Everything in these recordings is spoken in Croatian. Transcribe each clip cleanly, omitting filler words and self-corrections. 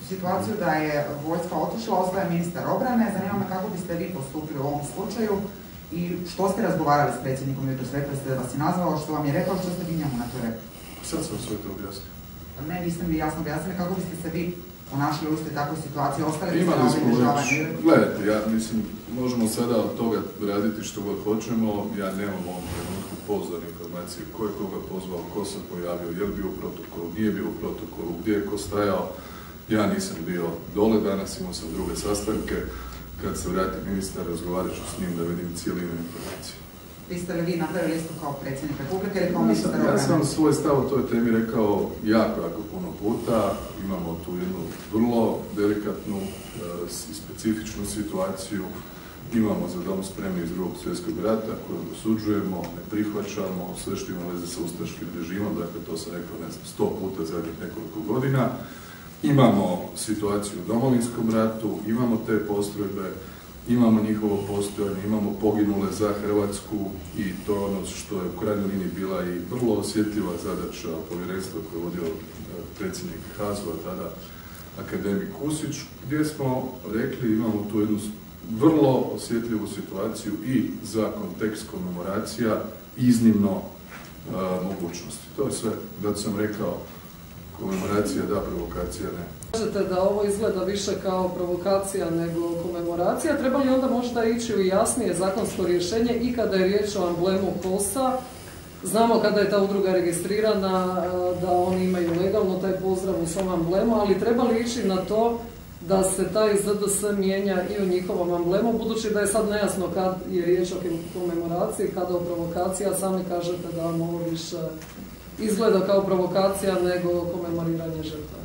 situaciju da je vojska otišla, ostaje ministar obrane. Zanima me kako biste vi postupili u ovom slučaju i što ste razgovarali s predsjednikom jutros, rekli ste da vas je nazvao, što vam je rekao, što ste vi njemu na to rekli? Sad sam sve to objasnio. Ne, niste mi jasno objasnili kako biste se vi ponašali u istoj takvoj situaciji, ostali biste Imali na smo obilježavanju? Gledajte, ja mislim, možemo sada od toga raditi što god hoćemo, ja nemam u ovom trenutku pouzdane informacije ko je koga pozvao, ko se pojavio, je li bio u protokolu, nije bio u protokolu, gdje je ko stajao. Ja nisam bio dole danas, imao sam druge sastanke. Kad se vrati ministar, razgovarat ću s njim da vidim cijelinu informacije. Biste li vi napravili isto kao predsjednik Republike ili kao ministar obrane? Ja sam svoj stav o toj temi rekao jako puno puta. Imamo tu jednu vrlo delikatnu i specifičnu situaciju. Imamo za dom spremni iz Drugog svjetskog rata koju osuđujemo, ne prihvaćamo, sve što ima veze sa ustaškim režimom, dakle to sam rekao 100 puta zadnjih nekoliko godina. Imamo situaciju u Domovinskom ratu, imamo te postrojbe, imamo njihovo postojanje, imamo poginule za Hrvatsku i to je ono što je u krajnjoj liniji bila i vrlo osjetljiva zadaća povjerenstva koje je vodio predsjednik HOS-u, a tada akademik Kusić, gdje smo rekli imamo tu jednu vrlo osjetljivu situaciju i za kontekst komemoracija iznimno mogućnosti. To je sve, da sam rekao, komemoracija da, provokacija ne. Kažete da ovo izgleda više kao provokacija nego komemoracija, treba li onda možda ići u jasnije zakonsko rješenje i kada je riječ o amblemu HOS-a? Znamo kada je ta udruga registrirana da oni imaju legalno taj pozdrav u svom amblemu, ali treba li ići na to da se taj ZDS mijenja i u njihovom amblemu, budući da je sad nejasno kad je riječ o komemoraciji, kada o provokaciji, a sami kažete da vam ovo više izgleda kao provokacija nego komemoriranje žrtva.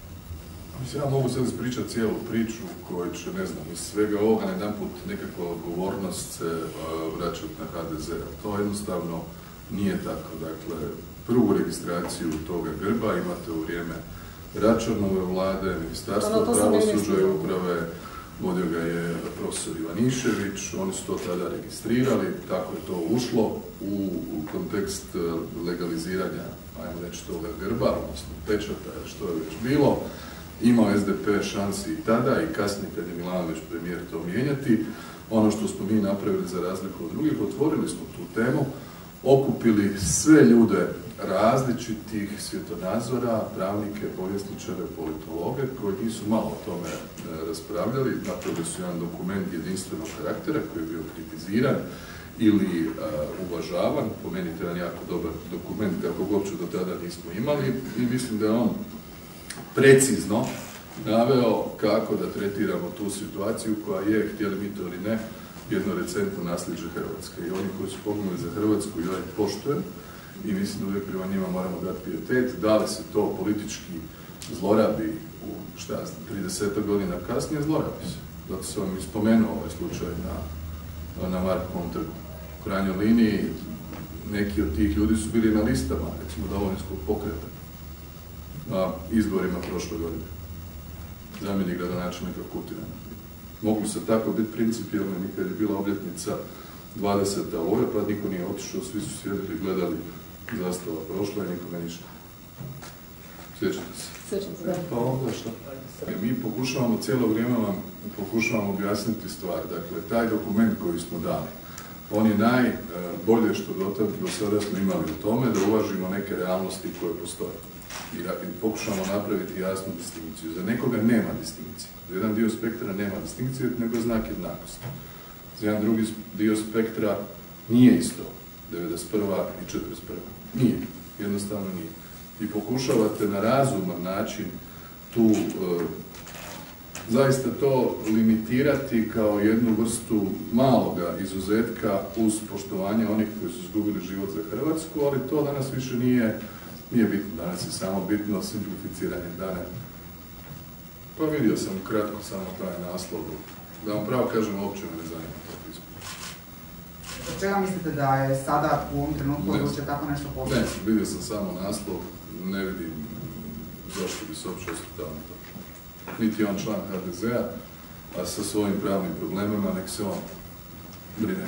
Ja mogu sad ispričati cijelu priču koju će, ne znam, iz svega ovoga jedanput nekakva odgovornost se vraćati na HDZ. To jednostavno nije tako. Dakle, prvu registraciju toga grba imate u vrijeme Račanove vlade, Ministarstvo pravosuđa i uprave, vodio ga je profesor Ivanišević, oni su to tada registrirali, tako je to ušlo u kontekst legaliziranja, ajmo reći, toga grba, odnosno pečata, što je već bilo. Imao SDP šansi i tada i kasnije kad je Milanović premijer to mijenjati. Ono što smo mi napravili za razliku od drugih, otvorili smo tu temu, okupili sve ljude različitih svjetonazora, pravnike, povjesničare, politologe, koji nisu malo o tome raspravljali. Napravili su jedan dokument jedinstvenog karaktera koji je bio kritiziran ili uvažavan. Po meni to je jedan jako dobar dokument, kako uopće do tada nismo imali, i mislim da je on precizno naveo kako da tretiramo tu situaciju koja je, htjeli mi to ili ne, jedno recentno nasljeđe Hrvatske. I oni koji su poginuli za Hrvatsku, ja ih poštujem i mislim da uvijek prema njima moramo dati pijetet. Da li se to politički zlorabi u, 30 godina kasnije, zlorabi se. Zato sam vam ispomenuo ovaj slučaj na Markovom trgu. U krajnjoj liniji neki od tih ljudi su bili na listama, recimo Domovinskog pokreta, na izborima prošle godine. Zamjenik gradonačelnika Kutina. Mogu se tako biti principijelni, nikad je bila obljetnica 20. Oluja, pa niko nije otišao, svi su sjedili, gledali, zastava prošla i nikome ništa. Sjećate se? Sjećam se, da. Pa onda što? Mi pokušavamo, cijelo vrijeme vam pokušavamo objasniti stvar. Dakle, taj dokument koji smo dali, on je najbolje što do sada smo imali u tome, da uvažimo neke realnosti koje postoje. I pokušamo napraviti jasnu distinkciju. Za nekoga nema distinkcije. Za jedan dio spektra nema distinkcije, nego znak jednakosti. Za jedan drugi dio spektra nije isto 91. i 41. Nije. Jednostavno nije. I pokušavate na razuman način tu zaista to limitirati kao jednu vrstu maloga izuzetka uz poštovanje onih koji su izgubili život za Hrvatsku, ali to danas više nije bitno. Danas je samo bitno simplificiranje dane. Pa vidio sam kratko samo taj naslov. Da vam pravo kažem, uopće me ne zanima to pismo. Od čega mislite da je sada u ovom trenutku odlučio tako nešto poslati? Ne, vidio sam samo naslov, ne vidim zašto bi se uopće osvrtao na to. Niti je on član HDZ-a, a sa svojim pravnim problemima nek se on brine.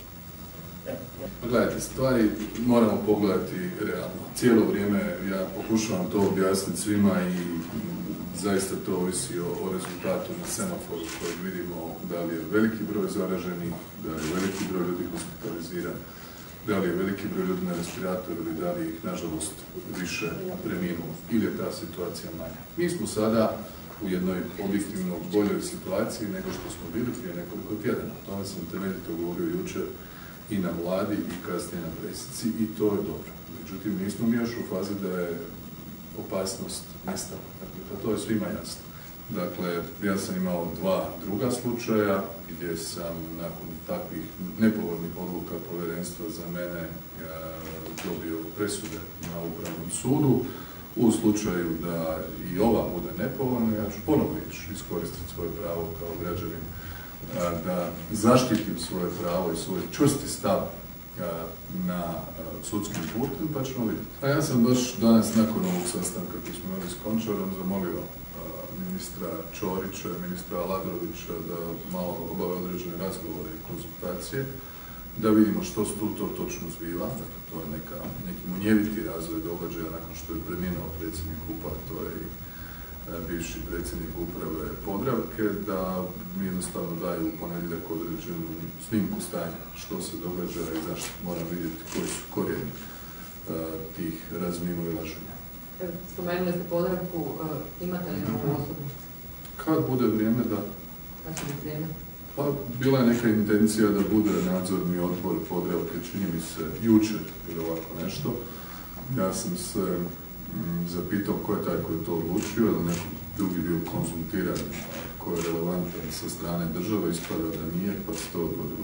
Gledajte, stvari moramo pogledati realno. Cijelo vrijeme ja pokušavam to objasniti svima i zaista to ovisi o rezultatu na semaforu kojeg vidimo, da li je veliki broj zaraženih, da li je veliki broj ljudi hospitaliziran, da li je veliki broj ljudi na respiratoru ili da li ih, nažalost, više preminulo ili je ta situacija manja. Mi smo sada u jednoj objektivno boljoj situaciji nego što smo bili prije nekoliko tjedana. O tome sam temeljito govorio jučer i na vladi i kasnije na presici i to je dobro. Međutim, nismo mi još u fazi da je opasnost nestala. Dakle, pa to je svima jasno. Dakle, ja sam imao 2 druga slučaja gdje sam nakon takvih nepovoljnih odluka povjerenstva za mene dobio presude na Upravnom sudu. U slučaju da i ova bude nepovoljna, ja ću ponovno iskoristiti svoje pravo kao građanin da zaštitim svoje pravo i svoj čvrsti stav na sudskim putem, pa ćemo vidjeti. A ja sam baš danas nakon ovog sastanka koji smo imali s Končarom zamolio ministra Ćorića i ministra Aladrovića da malo obave određene razgovore i konzultacije, da vidimo što se tu to točno zbiva. Dakle, to je neki munjeviti razvoj događaja nakon što je preminuo predsjednik UPA, to je i bivši predsjednik uprave Podravke, da mi jednostavno daju u ponedjeljak određenu snimku stanja, što se događa i zašto. Moram vidjeti koji su korijeni tih razmimoilaženja. Spomenuli ste Podravku, imate li novu osobu? Kad bude vrijeme, da. Kad će biti vrijeme? Pa bila je neka intencija da bude nadzorni odbor Podravke, čini mi se jučer ili ovako nešto. Ja sam se zapitao ko je taj koji je to odlučio, ili neko drugi bio konsultiran ko je relevantan sa strane države, ispada da nije, pa se to odgodilo.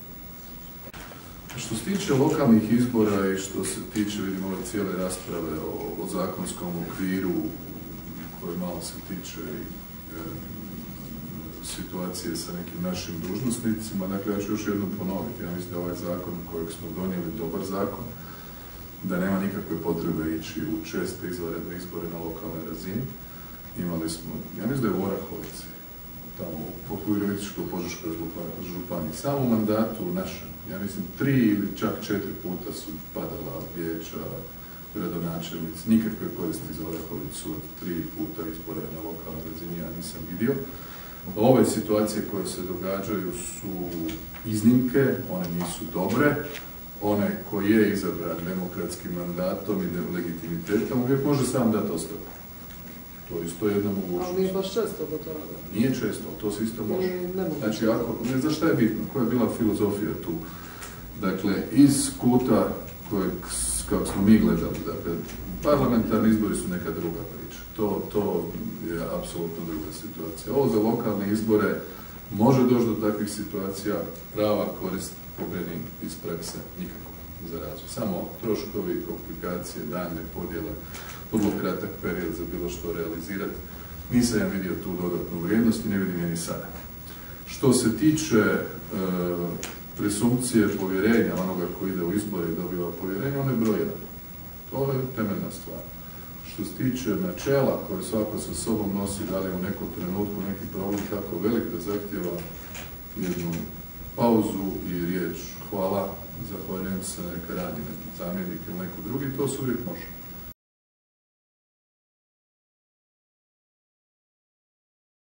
Što se tiče lokalnih izbora i što se tiče, vidimo, ove cijele rasprave o zakonskom okviru, koje malo se tiče i situacije sa nekim našim dužnosnicima, dakle, ja ću još jednom ponoviti, ja mislim da ovaj zakon kojeg smo donijeli dobar zakon, da nema nikakve potrebe ići u česte izvanredne izbore na lokalnoj razini. Imali smo, ja mislim da je u Orahovici, tamo u Virovitičko-Požeškoj županiji, samo u mandatu našem, ja mislim 3 ili čak 4 puta su padala vijeća, gradonačelnici, nikakve koristi za Orahovicu od 3 puta izbora na lokalnoj razini, ja nisam vidio. Ove situacije koje se događaju su iznimke, one nisu dobre. Onaj koji je izabran demokratskim mandatom i legitimitetom uvijek može sam dati ostavku. To je isto jedna mogućnost. Ali nije baš često da to rade. Nije često, ali to se isto može. Znači, ne znaš šta je bitno, koja je bila filozofija tu. Dakle, iz kuta kojeg, kako smo mi gledali, dakle, parlamentarni izbori su neka druga priča. To je apsolutno druga situacija. Ovo za lokalne izbore može doći do takvih situacija, prava korist po meni iz prakse nikako za razvoj. Samo troškovi, komplikacije, daljne podjele, vrlo kratak period za bilo što realizirati. Nisam ja vidio tu dodatnu vrijednost i ne vidim je ni sada. Što se tiče presumpcije povjerenja onoga koji ide u izbore i dobiva povjerenje, on je broj 1. To je temeljna stvar. Što se tiče načela koje svako sa sobom nosi, da li u nekom trenutku neki problem tako velik da zahtjeva jednu pauzu i riječ hvala, zahvaljujem se, neka radi neki zamjenik ili neko drugi, to se uvijek može.